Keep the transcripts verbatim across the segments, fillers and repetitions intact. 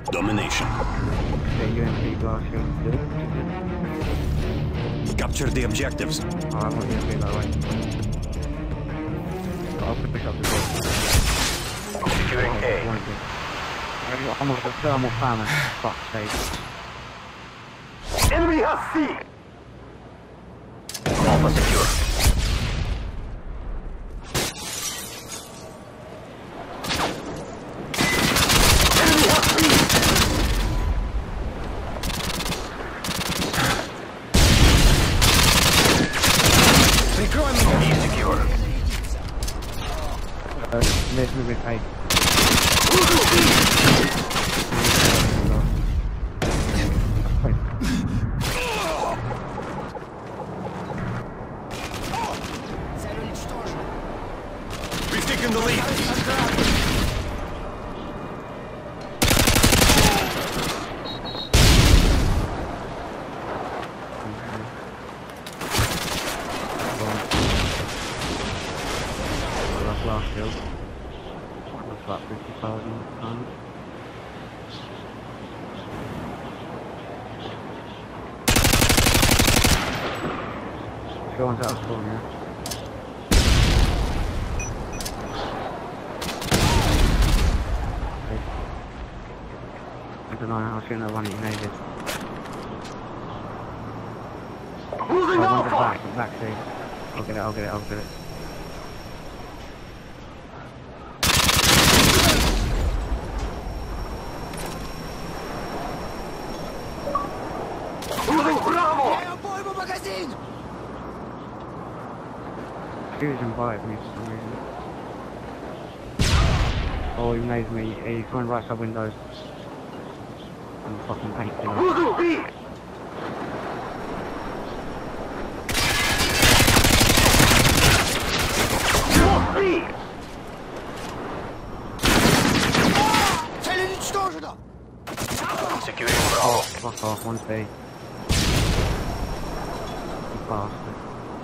Domination. Okay, U M P blast shield. Capture the objectives. Oh, I want U M P that way. I'll pick up the door. Securing A. I'm on the thermal famine. Fuck's sake. Enemy has C. Alpha secure. Enemy has C. B secure. Uh, let's move it high. We've taken the lead. Blast shield. That's about fifty thousand times. Go on to our spawn, yeah. Okay. I don't know, I'll shoot that one that you made it. Moving Oh, Alpha. one's back, back two. I'll get it, I'll get it, I'll get it. Moving Bravo. Fusion bites me for some reason. Oh, he knows me. He's going right side windows. I'm fucking painkiller. Moving B. B. Securing Oh, Bravo. fuck off, one B. You bastard.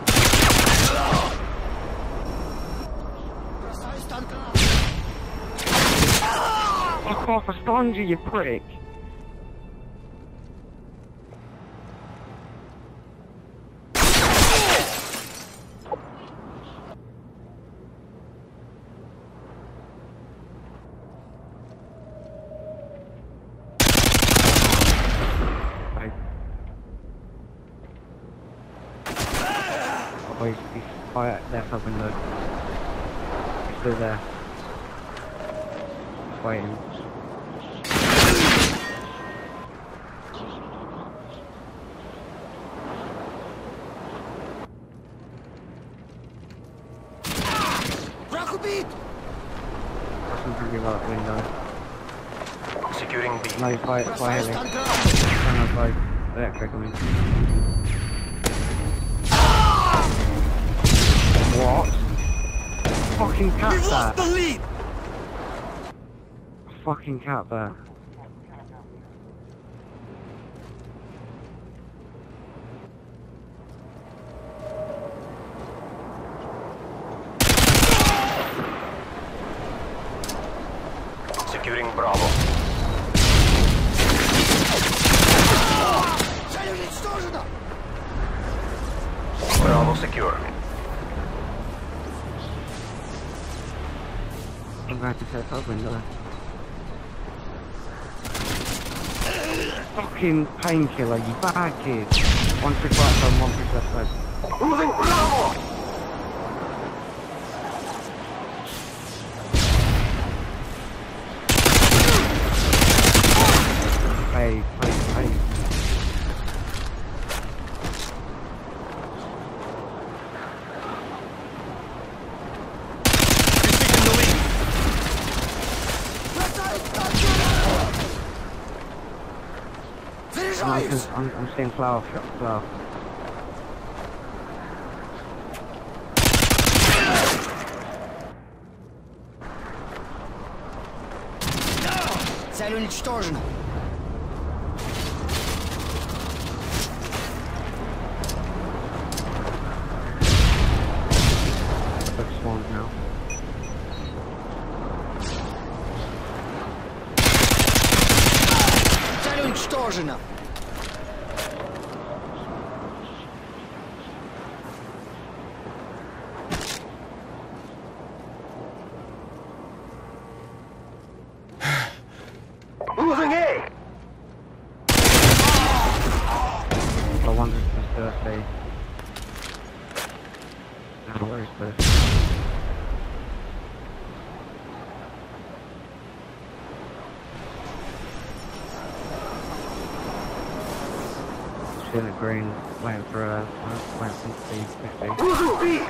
Fuck off, I stunned you, you prick! Oh, he's, he's fire left up window. He's still there. He's waiting. Russian can give out window. Securing B. No, fire, fire heavy. No, no, fire electric, I mean. What? Fucking cat We've there. lost the lead. Fucking cat there. Securing Bravo. Bravo secure. I'm going to set up window. Fucking painkiller, you bad kid. One push right side, one push left side. Moving Bravo. Hey, hey, hey. I'm, just, I'm, I'm seeing flower, flower. Цель уничтожена. They're spawned now. уничтожено. Losing A! The one that's just uh, say. Now where is this? In the green, waiting for a uh, waiting for the fifty. Losing B!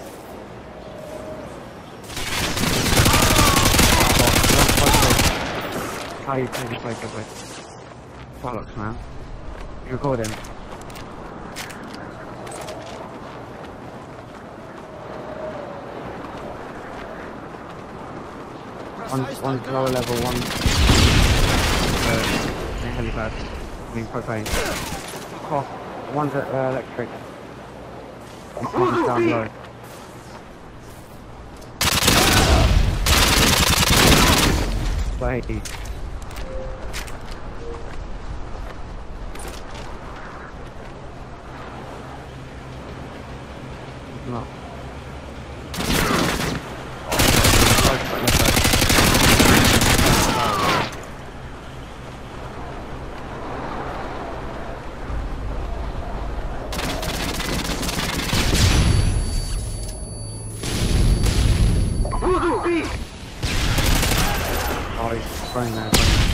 How you play this like a bit? Bollocks, man. You record him. One, one's lower level, one uh, helipad. I mean propane. Oh, one's at uh, electric. One's down low. Wait. No. Losing B! Oh, he's throwing there.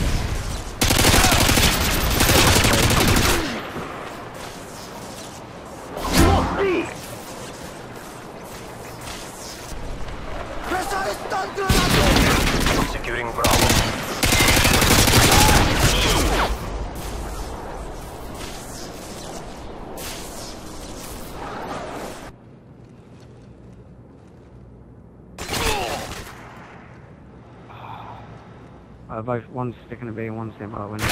Lost B! Бросай станк гранату! Securing Bravo. Uh, both, one's sticking a B and one's in by the window.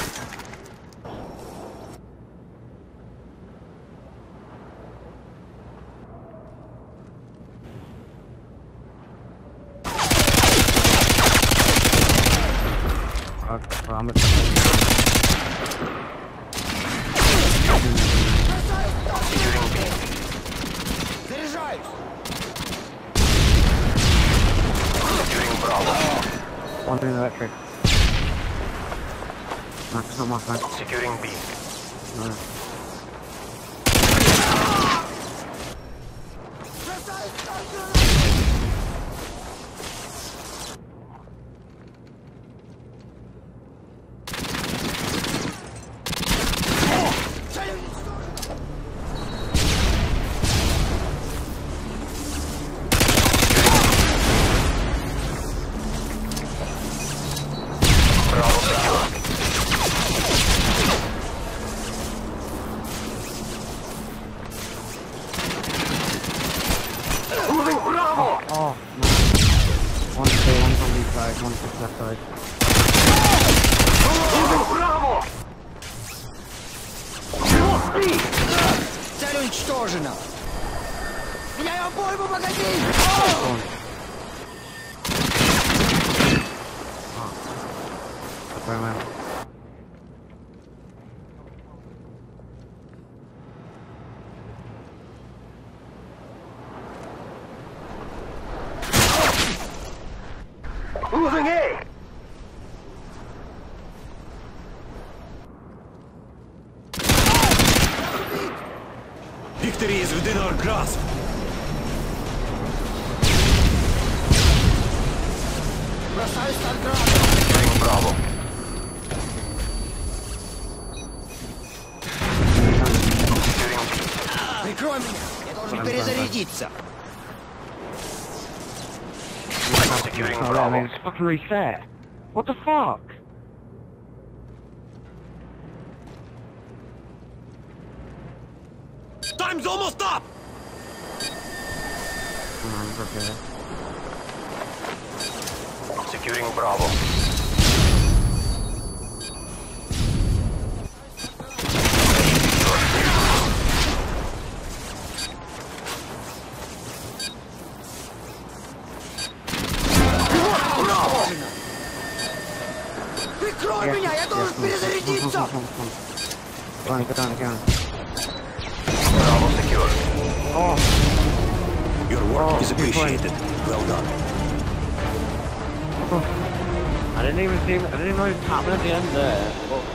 Uh, well, I'm at Securing B. Заряжаюсь! Securing Bravo. one in electric. No, it's not my phone. Securing B. No. Бросай станк гранату! Цель уничтожена! Bravo secure. Losing Bravo! Oh, no. One's B, one's on the side, one's on the left side. Losing Bravo! Lost B! Цель уничтожена! Меняю обойму, погоди! One. Oh. That's where I went. Losing A! Victory is within our grasp. Бросаю станк гранату! Securing Bravo. Securing B. Прикрой меня! Я должен перезарядиться! Securing Oh, yeah, I mean, Bravo. it's fucking reset. What the fuck? Time's almost up! Oh, okay. Securing Bravo. Прикрой Yes, меня, я yes, должен yes. перезарядиться! Come, come, come, come. Go on, go on, go on. Bravo secure. Oh, Your work Oh, is keep going. appreciated. Well done. oh. I didn't even see him, I didn't know he was happening at the end there. But